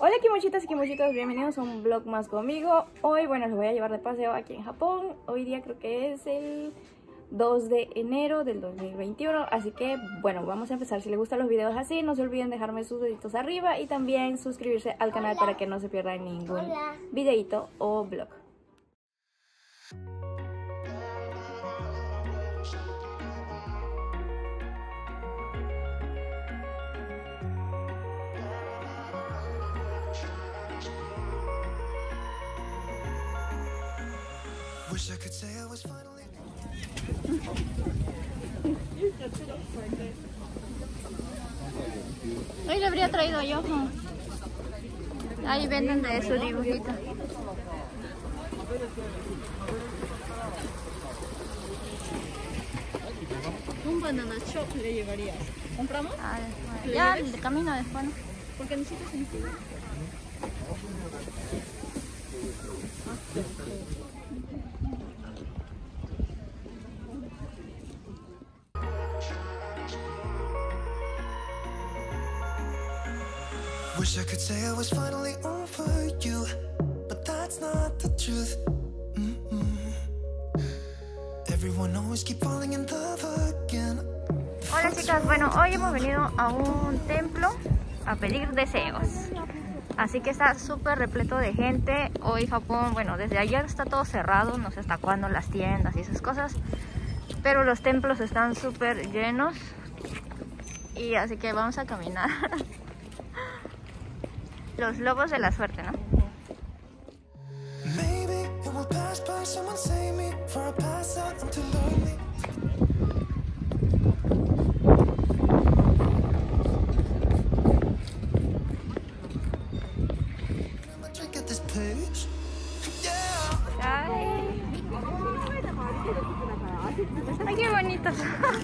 Hola kimochitas y kimochitos, bienvenidos a un vlog más conmigo. Hoy, bueno, los voy a llevar de paseo aquí en Japón. Hoy día creo que es el 2 de enero del 2021. Así que, bueno, vamos a empezar. Si les gustan los videos así, no se olviden dejarme sus deditos arriba y también suscribirse al canal para que no se pierdan ningún videito o vlog. Hoy le habría traído yo. Ahí venden de su dibujito. Un banana shop le llevaría. ¿Compramos? Ah, bueno. Ya, el camino después, ¿no? Porque necesito sentido. Wish I could say I was finally over you, but that's not the truth. Everyone always keep falling in love again. Hola chicas, bueno, hoy hemos venido a un templo a pedir deseos. Así que está súper repleto de gente. Hoy Japón, bueno, desde ayer está todo cerrado, no sé hasta cuándo las tiendas y esas cosas. Pero los templos están súper llenos. Y así que vamos a caminar. Los lobos de la suerte, ¿no? Maybe it will pass by, someone save me for a pass out, I'm too lonely. I'm a trick at this page. Yeah. Ay, ay, qué bonitos.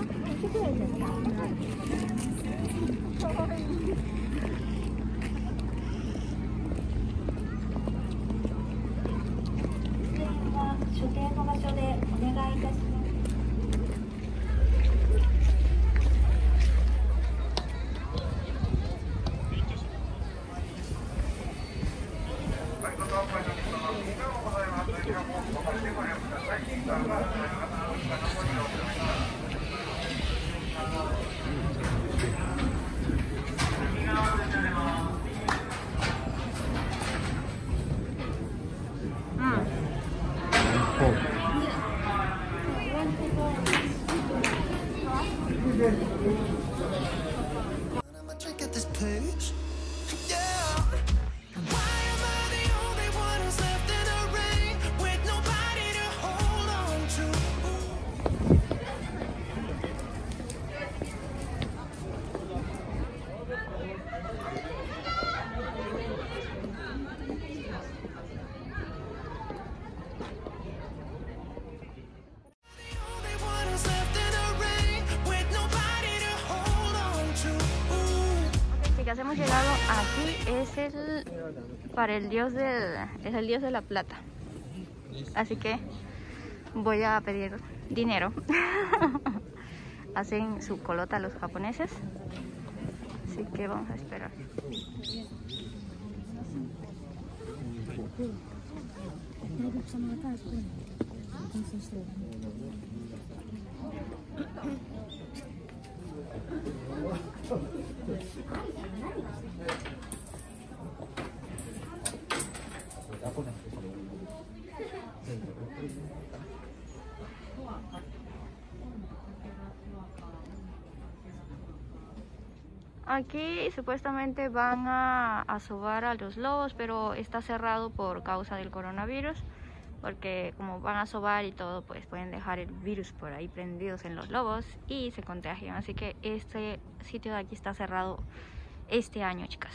I'm a trick at this page. Yeah. Why am I the only one who's left in the rain with nobody to hold on to? Chicas, hemos llegado aquí, es el dios de la plata. Así que voy a pedir dinero. Hacen su colota los japoneses. Así que vamos a esperar. Aquí supuestamente van a sobar a los lobos, pero está cerrado por causa del coronavirus, porque como van a sobar y todo, pues pueden dejar el virus por ahí prendidos en los lobos y se contagian. Así que este sitio de aquí está cerrado este año, chicas.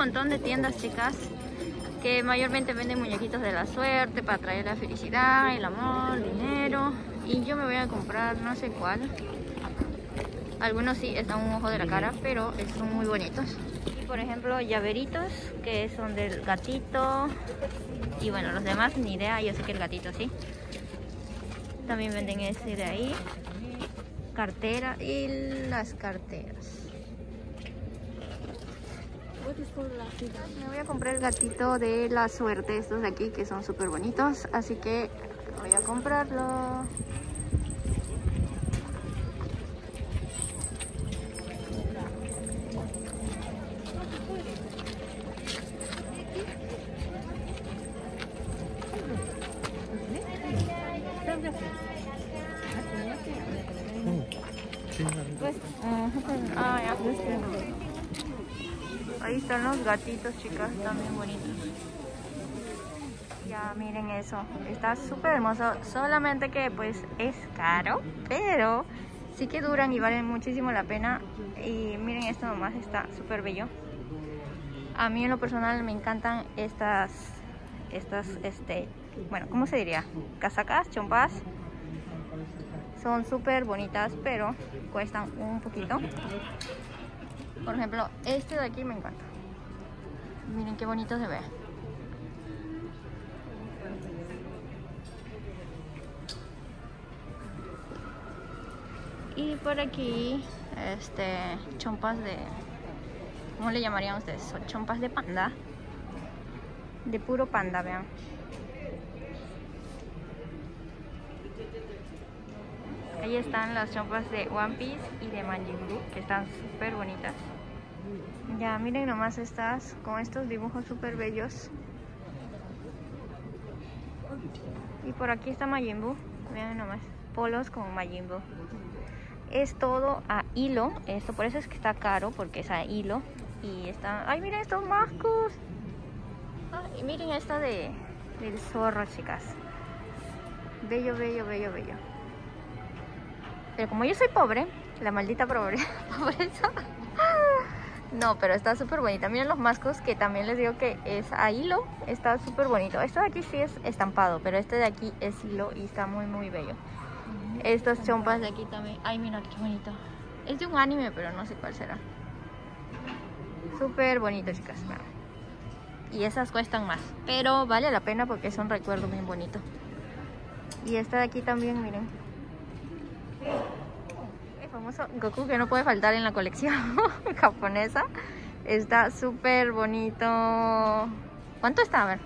montón de tiendas, chicas, que mayormente venden muñequitos de la suerte para traer la felicidad, el amor, dinero. Y yo me voy a comprar no sé cuál. Algunos sí están un ojo de la cara, pero son muy bonitos. Y por ejemplo, llaveritos que son del gatito. Y bueno, los demás ni idea, yo sé que el gatito sí. También venden ese de ahí. Cartera y las carteras. Me voy a comprar el gatito de la suerte, estos de aquí que son súper bonitos, así que voy a comprarlo. Pues, ya. Ahí están los gatitos, chicas, están bien bonitos. Ya miren eso, está súper hermoso, solamente que pues es caro, pero sí que duran y valen muchísimo la pena. Y miren esto nomás, está súper bello. A mí en lo personal me encantan estas, bueno, ¿cómo se diría? Casacas, chompas. Son súper bonitas, pero cuestan un poquito. Por ejemplo, este de aquí me encanta. Miren qué bonito se ve. Y por aquí, chompas de... ¿Cómo le llamarían ustedes? Son chompas de panda. De puro panda, vean. Ahí están las chompas de One Piece y de Majin Buu, que están súper bonitas. Ya, miren nomás estas, con estos dibujos súper bellos. Y por aquí está Majin Buu, vean nomás, polos con Majin Buu. Es todo a hilo, esto por eso es que está caro, porque es a hilo. Y está, ay, miren estos mascos. Y miren esta del zorro, chicas. Bello, bello, bello, bello. Pero como yo soy pobre, la maldita pobreza. No, pero está súper bonita. Miren los mascos, que también les digo que es a hilo. Está súper bonito. Este de aquí sí es estampado, pero este de aquí es hilo y está muy, muy bello. Estas chompas de aquí también. Ay, mira qué bonito. Es de un anime, pero no sé cuál será. Súper bonito, chicas. Y esas cuestan más, pero vale la pena porque es un recuerdo bien bonito. Y esta de aquí también, miren. El famoso Goku, que no puede faltar en la colección japonesa. Está súper bonito. ¿Cuánto está? A ver.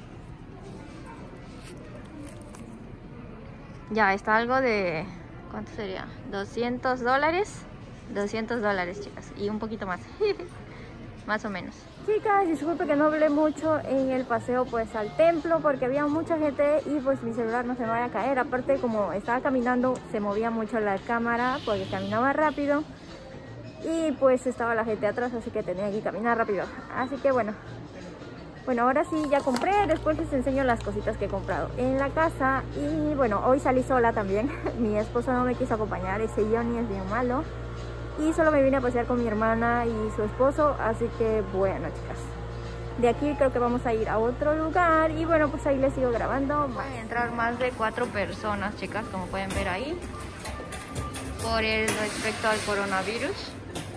Ya, está algo de... ¿Cuánto sería? $200. $200, chicas. Y un poquito más. Más o menos. Chicas, disculpe que no hablé mucho en el paseo pues al templo, porque había mucha gente y pues mi celular no se me vaya a caer. Aparte, como estaba caminando, se movía mucho la cámara porque caminaba rápido y pues estaba la gente atrás, así que tenía que caminar rápido. Así que bueno, ahora sí ya compré. Después les enseño las cositas que he comprado en la casa. Y bueno, hoy salí sola también. Mi esposo no me quiso acompañar, ese Johnny es bien malo. Y solo me vine a pasear con mi hermana y su esposo, así que bueno, chicas. De aquí creo que vamos a ir a otro lugar y bueno, pues ahí les sigo grabando. Van a entrar más de 4 personas, chicas, como pueden ver ahí, por el respecto al coronavirus.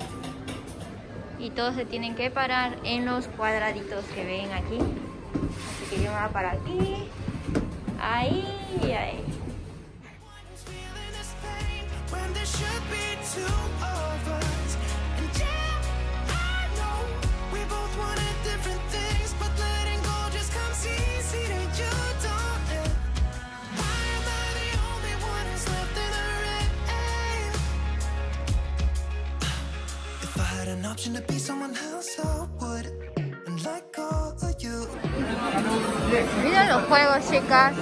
Y todos se tienen que parar en los cuadraditos que ven aquí. Así que yo me voy a parar aquí, ahí y ahí. Miren los juegos, chicas.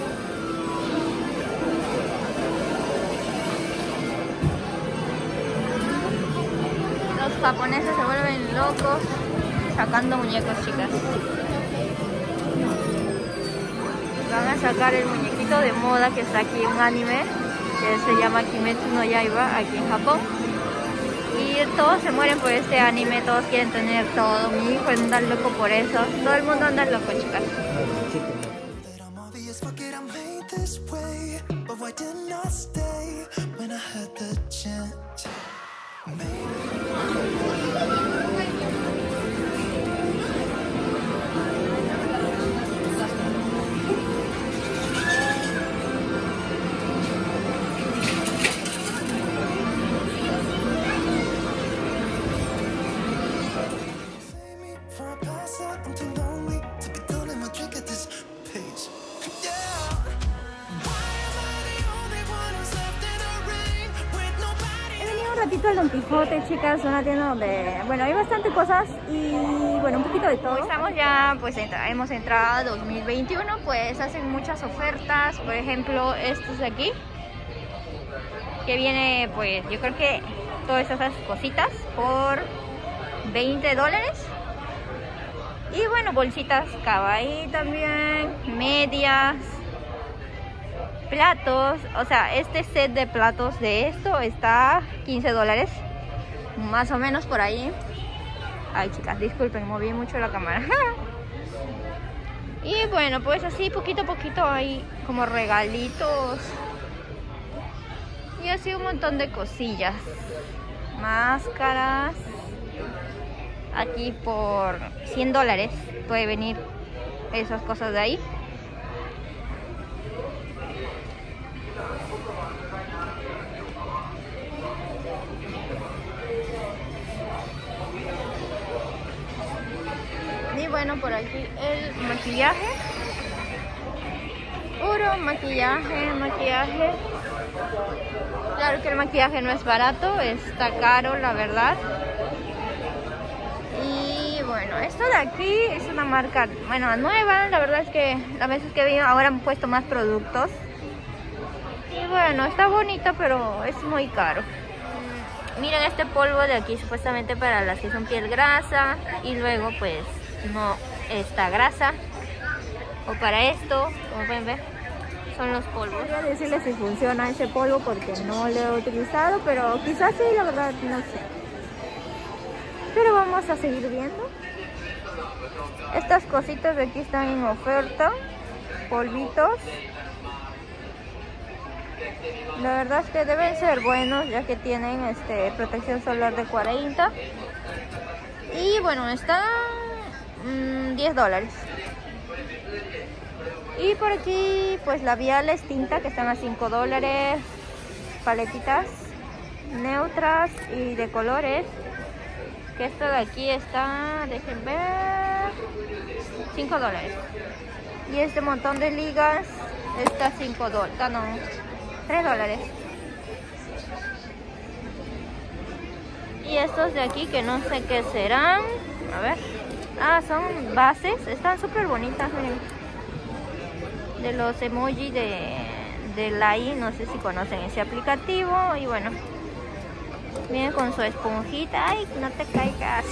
Los japoneses se vuelven locos sacando muñecos, chicas. Van a sacar el muñequito de moda que está aquí, un anime que se llama Kimetsu no Yaiba, aquí en Japón. Y todos se mueren por este anime, todos quieren tener todo. Mi hijo anda loco por eso. Todo el mundo anda loco, chicas. That I'm obvious, fuck it, I'm made this way. But why didn't I stay when I had the chance? Save me from a pass out, I'm too lonely to be done in my drink at this pace. Yeah. Why am I the only one who's left in the rain with nobody? He venido un ratito al Don Quijote, chicas, una tienda donde, bueno, hay bastante cosas y, bueno, un poquito de todo. Estamos ya, pues hemos entrado a 2021, pues hacen muchas ofertas. Por ejemplo, estos de aquí, que viene, pues yo creo que todas esas cositas por $20. Y bueno, bolsitas kawaii también, medias, platos. O sea, este set de platos de esto está $15, más o menos por ahí. Ay, chicas, disculpen, moví mucho la cámara. Y bueno, pues así poquito a poquito hay como regalitos y así un montón de cosillas, máscaras. Aquí por $100 puede venir esas cosas de ahí. Y bueno, por aquí el maquillaje, puro maquillaje. Claro que el maquillaje no es barato, está caro, la verdad. Y bueno, esto de aquí es una marca, bueno, nueva. La verdad es que las veces que vino ahora han puesto más productos. Y bueno, está bonita, pero es muy caro. Miren este polvo de aquí, supuestamente para las que son piel grasa. Y luego pues no está grasa. O para esto, como pueden ver, son los polvos. Podría decirles si funciona ese polvo porque no lo he utilizado, pero quizás sí, la verdad, no sé. Pero vamos a seguir viendo. Estas cositas de aquí están en oferta. Polvitos. La verdad es que deben ser buenos, ya que tienen protección solar de 40. Y bueno, están $10. Y por aquí pues labiales tinta que están a $5. Paletitas neutras y de colores. Que esto de aquí está, dejen ver, $5. Y este montón de ligas está $5, no, $3. Y estos de aquí que no sé qué serán, a ver, son bases, están súper bonitas, miren, de los emojis de Lai, no sé si conocen ese aplicativo. Y bueno, viene con su esponjita. Ay, no te caigas.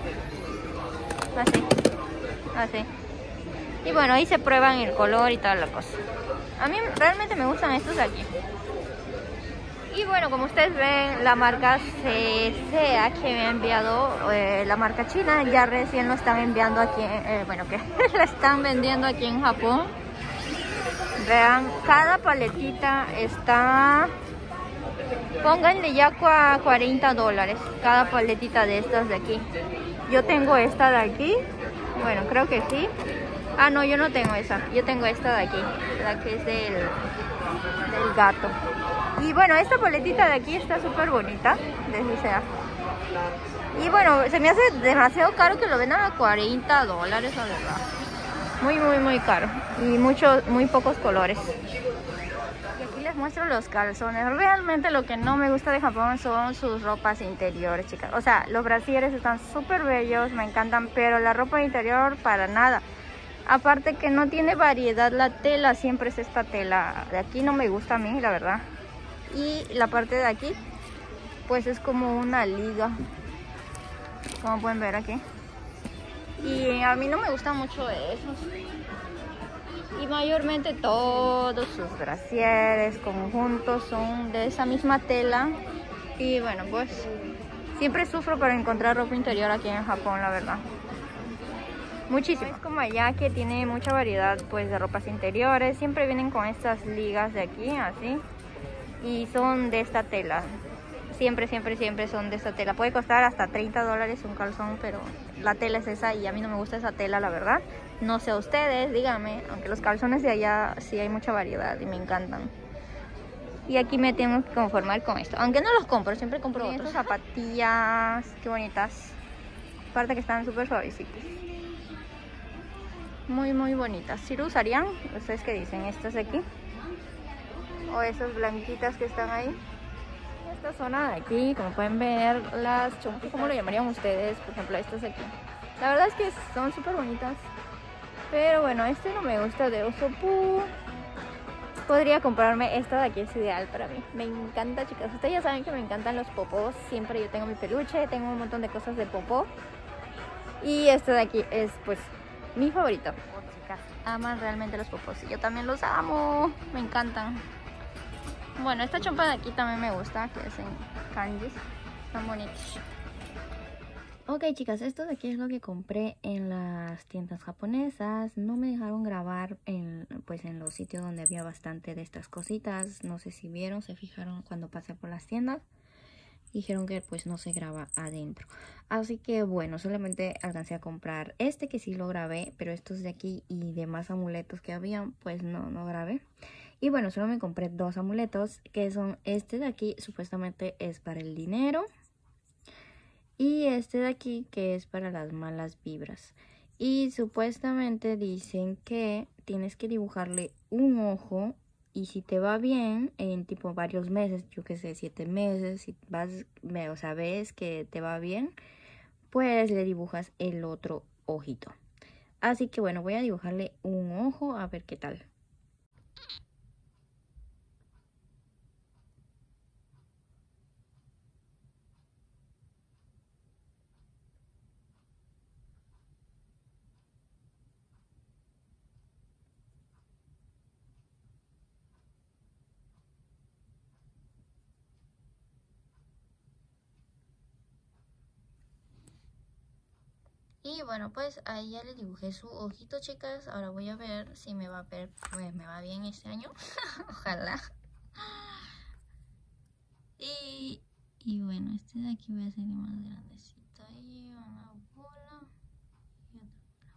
Así. Y bueno, ahí se prueban el color y toda la cosa. A mí realmente me gustan estos de aquí. Y bueno, como ustedes ven, la marca CCA que me ha enviado, la marca china, ya recién lo están enviando aquí, bueno, que la están vendiendo aquí en Japón. Vean, cada paletita está, pónganle ya a $40 cada paletita de estas de aquí. Yo tengo esta de aquí, bueno, creo que sí. No, yo no tengo esa, yo tengo esta de aquí, la que es del gato. Y bueno, esta paletita de aquí está súper bonita, de CCA. Y bueno, se me hace demasiado caro que lo vendan a $40, la verdad. Muy caro. Y muy pocos colores. Y aquí les muestro los calzones. Realmente lo que no me gusta de Japón son sus ropas interiores, chicas. O sea, los brasieres están súper bellos, me encantan, pero la ropa interior para nada. Aparte que no tiene variedad la tela, siempre es esta tela. De aquí no me gusta a mí, la verdad. Y la parte de aquí, pues es como una liga, como pueden ver aquí. Y a mí no me gusta mucho eso. Y mayormente todos sus brasieres, conjuntos son de esa misma tela. Y bueno, pues Siempre sufro para encontrar ropa interior aquí en Japón, la verdad. Muchísimo. Es como allá que tiene mucha variedad pues de ropas interiores. Siempre vienen con estas ligas de aquí, así. Y son de esta tela. Siempre son de esta tela. Puede costar hasta $30 un calzón, pero la tela es esa y a mí no me gusta esa tela, la verdad. No sé a ustedes, díganme. Aunque los calzones de allá sí hay mucha variedad y me encantan. Y aquí me tengo que conformar con esto. Aunque no los compro, siempre compro otros. Zapatillas, qué bonitas. Aparte que están súper suavecitas. Muy bonitas. ¿Sí lo usarían? ¿Ustedes qué dicen? ¿Estas de aquí? ¿O esas blanquitas que están ahí? Esta zona de aquí, como pueden ver, las chompas, ¿cómo lo llamarían ustedes? Por ejemplo, estas de aquí. La verdad es que son súper bonitas. Pero bueno, este no me gusta, de Osopu. Podría comprarme esta de aquí, es ideal para mí. Me encanta, chicas. Ustedes ya saben que me encantan los popós. Siempre yo tengo mi peluche, tengo un montón de cosas de popó. Y esta de aquí es pues mi favorito. Oh, chicas, aman realmente los popós. Y yo también los amo. Me encantan. Bueno, esta chompa de aquí también me gusta, que es en kanjis. Están bonitos. Ok, chicas, esto de aquí es lo que compré en las tiendas japonesas. No me dejaron grabar en los sitios donde había bastante de estas cositas. No sé si vieron, se fijaron cuando pasé por las tiendas. Dijeron que pues no se graba adentro. Así que bueno, solamente alcancé a comprar este que sí lo grabé. Pero estos de aquí y demás amuletos que habían, pues no grabé. Y bueno, solo me compré 2 amuletos, que son este de aquí, supuestamente es para el dinero. Y este de aquí, que es para las malas vibras. Y supuestamente dicen que tienes que dibujarle un ojo. Y si te va bien, en tipo varios meses, yo que sé, 7 meses, si ves que te va bien, pues le dibujas el otro ojito. Así que bueno, voy a dibujarle un ojo a ver qué tal. Y bueno, pues ahí ya le dibujé su ojito, chicas. Ahora voy a ver si me va bien este año. Ojalá. Y bueno, este de aquí voy a hacerle más grandecito. Ahí una bola y otra bola.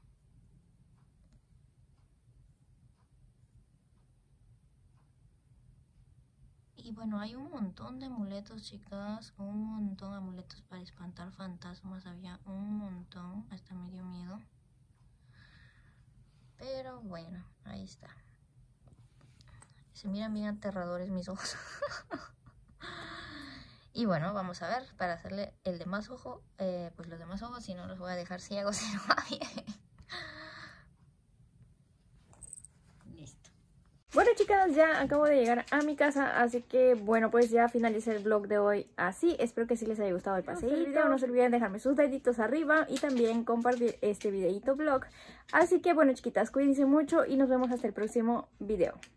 Y bueno, hay un montón de amuletos, chicas. Un montón de amuletos para espantar fantasmas. Había un montón. Hasta me dio miedo. Pero bueno, ahí está. Se miran bien aterradores mis ojos. Y bueno, vamos a ver, para hacerle el demás ojo, pues los demás ojos, si no los voy a dejar ciegos si no va bien. Listo. Bueno, chicas, ya acabo de llegar a mi casa, así que bueno, pues ya finalicé el vlog de hoy así. Espero que sí les haya gustado el paseíto. No se olviden dejarme sus deditos arriba y también compartir este videito vlog. Así que bueno, chiquitas, cuídense mucho y nos vemos hasta el próximo video.